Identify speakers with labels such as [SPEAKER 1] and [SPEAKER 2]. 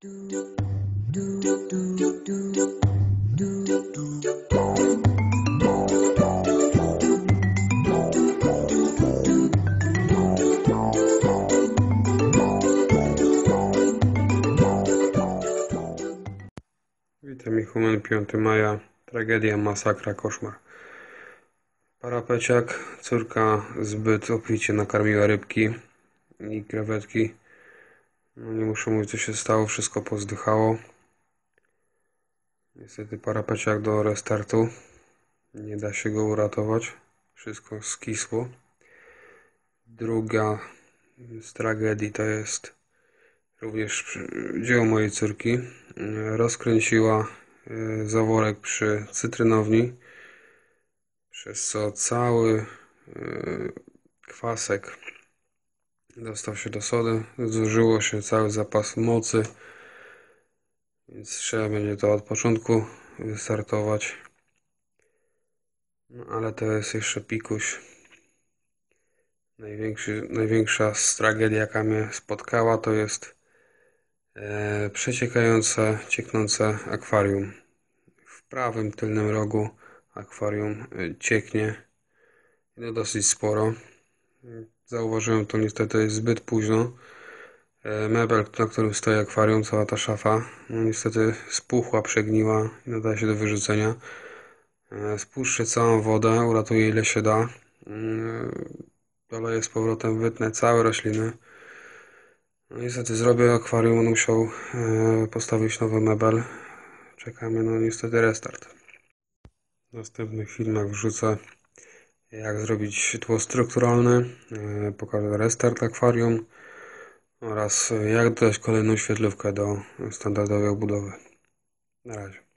[SPEAKER 1] Witam ich, 5 maja. Tragedia, masakra, koszmar. Parapeciak, córka zbyt obficie nakarmiła rybki i krewetki. No nie muszę mówić, co się stało, wszystko pozdychało. Niestety parapeciak do restartu. Nie da się go uratować. Wszystko skisło. Druga z tragedii to jest również dzieło mojej córki. Rozkręciła zaworek przy cytrynowni, przez co cały kwasek dostał się do sody, zużyło się cały zapas mocy, więc trzeba będzie to od początku wystartować. No ale to jest jeszcze pikuś. Największa z tragedii, jaka mnie spotkała, to jest przeciekające, cieknące akwarium. W prawym tylnym rogu akwarium cieknie. No dosyć sporo. Zauważyłem to niestety zbyt późno. Mebel, na którym stoi akwarium, cała ta szafa, no niestety spuchła, przegniła i nadaje się do wyrzucenia. Spuszczę całą wodę, uratuję ile się da. Doleję z powrotem, wytnę całe rośliny. No niestety zrobię akwarium, on musiał postawić nowy mebel. Czekamy na niestety restart. W następnych filmach wrzucę, jak zrobić tło strukturalne, pokażę restart akwarium oraz jak dodać kolejną świetlówkę do standardowej obudowy. Na razie.